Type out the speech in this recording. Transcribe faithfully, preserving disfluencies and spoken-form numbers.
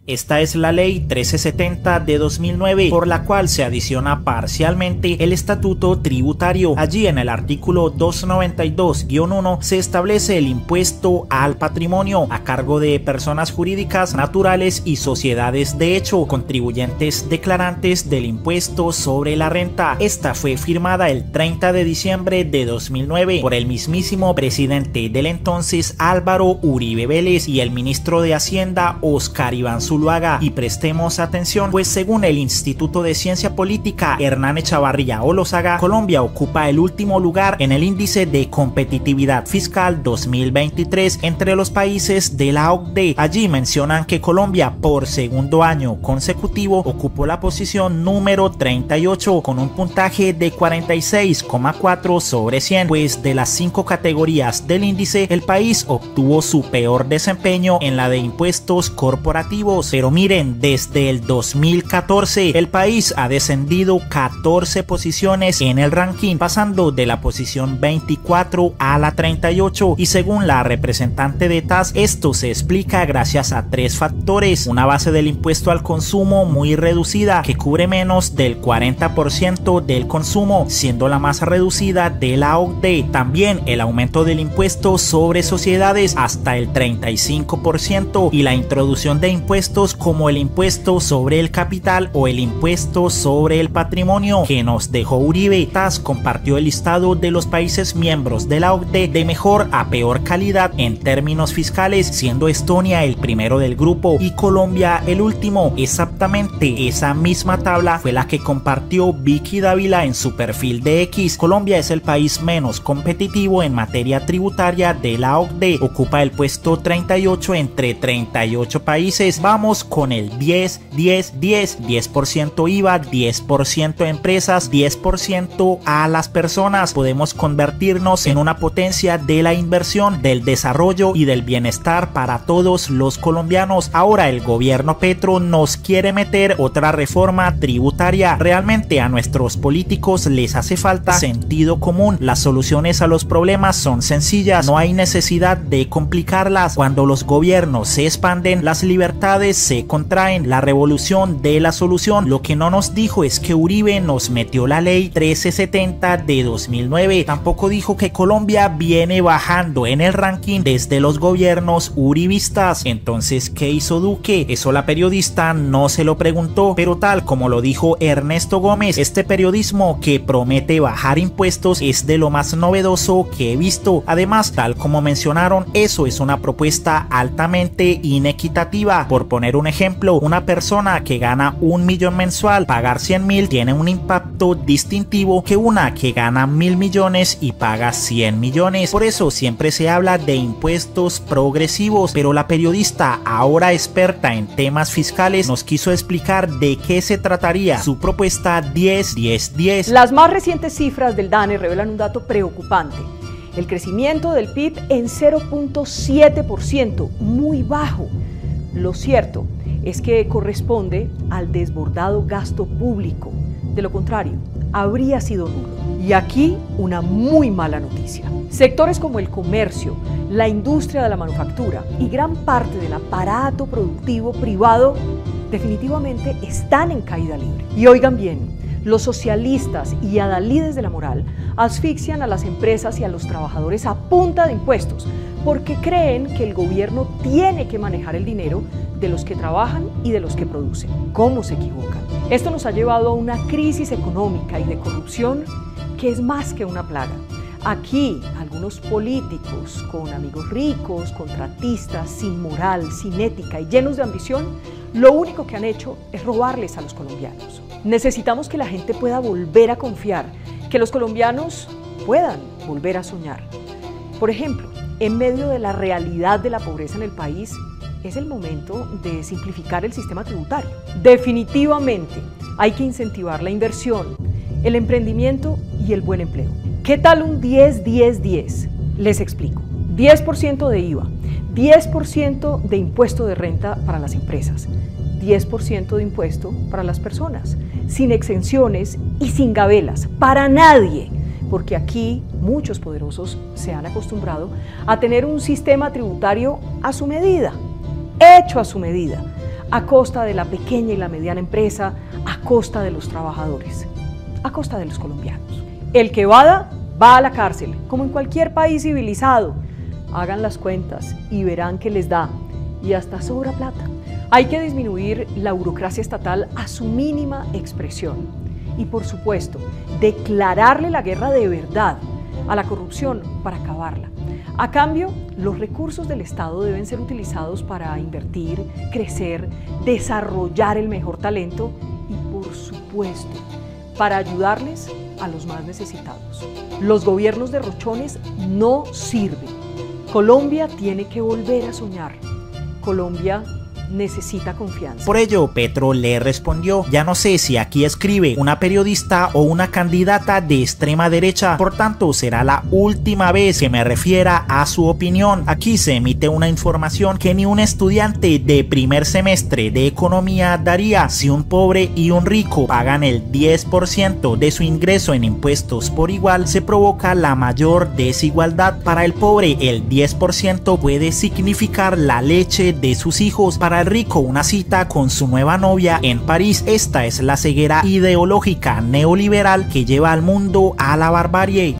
Esta es la ley trece setenta de dos mil nueve, por la cual se adiciona parcialmente el estatuto tributario. Allí en el artículo doscientos noventa y dos guión uno se establece el impuesto al patrimonio a cargo de personas jurídicas, naturales y sociedades de hecho, contribuyentes declarantes del impuesto sobre la renta. Esta fue firmada el treinta de diciembre de dos mil nueve por el mismísimo presidente del entonces Álvaro Uribe Vélez y el ministro de Hacienda Óscar Iván Zuluaga. Y prestemos atención, pues según el Instituto de Ciencia Política Hernán Echavarría Olózaga, Colombia ocupa el último lugar en el índice de competitividad fiscal dos mil veintitrés entre los países de la O C D E. Allí mencionan que Colombia por segundo año consecutivo ocupó la posición número treinta y ocho con un puntaje de cuarenta y seis coma cuatro sobre cien, pues de las cinco categorías del índice el país obtuvo su peor desempeño en la de impuestos corporativos. Pero miren, desde el dos mil catorce el país ha descendido catorce posiciones en el ranking, pasando de la posición veinticuatro a la treinta y ocho, y según la representante de T A S, esto se explica gracias a tres factores: una base del impuesto al consumo muy reducida que cubre menos del cuarenta por ciento del consumo, siendo la más reducida de la O C D E; también el aumento del impuesto sobre sociedades hasta el treinta y cinco por ciento y la introducción de impuestos como el impuesto sobre el capital o el impuesto sobre el patrimonio que nos dejó Uribe. T A S compartió el listado de los países miembros de la O C D E de mejor a peor calidad en términos fiscales, siendo Estonia el primero del grupo y Colombia el último. Exactamente esa misma tabla fue la que compartió Vicky Dávila en su perfil de X. Colombia es el país menos competitivo en materia tributaria de la O C D E, ocupa el puesto treinta y ocho entre treinta y ocho países. Vamos con el diez, diez, diez, diez por ciento I V A, diez por ciento empresas, diez por ciento a las personas. Podemos convertirnos en una potencia de la inversión, del desarrollo y del bienestar para todos los colombianos. Ahora el gobierno Petro nos quiere meter otra reforma tributaria. Realmente a nuestros políticos les hace falta sentido común. Las soluciones a los problemas son sencillas, no hay necesidad de complicarlas. Cuando los gobiernos se expanden, las libertades se contraen. La revolución de la solución. Lo que no nos dijo es que Uribe nos metió la ley trece setenta de dos mil nueve. Tampoco dijo que Colombia viene bajando en el ranking desde los gobiernos uribistas. Entonces, ¿qué hizo Duque? Eso la periodista no se lo preguntó, pero tal como lo dijo Ernesto Gómez, este periodismo que promete bajar impuestos es de lo más novedoso que he visto. Además, tal como mencionaron, eso es una propuesta altamente inequitativa. Por poner un ejemplo, una persona que gana un millón mensual, pagar cien mil tiene un impacto distintivo que una que gana mil millones y paga cien millones. Por eso siempre se habla de impuestos progresivos, pero la periodista, ahora experta en temas fiscales, nos quiso explicar de qué se trataría su propuesta diez diez diez. Las más recientes cifras del DANE revelan un dato preocupante: el crecimiento del P I B en cero punto siete por ciento, muy bajo. Lo cierto es que corresponde al desbordado gasto público. De lo contrario, habría sido nulo. Y aquí una muy mala noticia. Sectores como el comercio, la industria de la manufactura y gran parte del aparato productivo privado definitivamente están en caída libre. Y oigan bien, los socialistas y adalides de la moral asfixian a las empresas y a los trabajadores a punta de impuestos porque creen que el gobierno tiene que manejar el dinero de los que trabajan y de los que producen. ¿Cómo se equivocan? Esto nos ha llevado a una crisis económica y de corrupción que es más que una plaga. Aquí, algunos políticos con amigos ricos, contratistas, sin moral, sin ética y llenos de ambición, lo único que han hecho es robarles a los colombianos. Necesitamos que la gente pueda volver a confiar, que los colombianos puedan volver a soñar. Por ejemplo, en medio de la realidad de la pobreza en el país, es el momento de simplificar el sistema tributario. Definitivamente hay que incentivar la inversión, el emprendimiento y el buen empleo. ¿Qué tal un diez diez diez? Les explico. diez por ciento de I V A, diez por ciento de impuesto de renta para las empresas, diez por ciento de impuesto para las personas, sin exenciones y sin gabelas, para nadie, porque aquí muchos poderosos se han acostumbrado a tener un sistema tributario a su medida, hecho a su medida, a costa de la pequeña y la mediana empresa, a costa de los trabajadores, a costa de los colombianos. El que evada va a la cárcel, como en cualquier país civilizado. Hagan las cuentas y verán que les da, y hasta sobra plata. Hay que disminuir la burocracia estatal a su mínima expresión y, por supuesto, declararle la guerra de verdad a la corrupción para acabarla. A cambio, los recursos del Estado deben ser utilizados para invertir, crecer, desarrollar el mejor talento y, por supuesto, para ayudarles a los más necesitados. Los gobiernos derrochones no sirven. Colombia tiene que volver a soñar. Colombia necesita confianza. Por ello, Petro le respondió: ya no sé si aquí escribe una periodista o una candidata de extrema derecha, por tanto será la última vez que me refiera a su opinión. Aquí se emite una información que ni un estudiante de primer semestre de economía daría si un pobre y un rico pagan el diez por ciento de su ingreso en impuestos por igual. Se provoca la mayor desigualdad. Para el pobre, el diez por ciento puede significar la leche de sus hijos. Para el rico, una cita con su nueva novia en París. Esta es la ceguera ideológica neoliberal que lleva al mundo a la barbarie.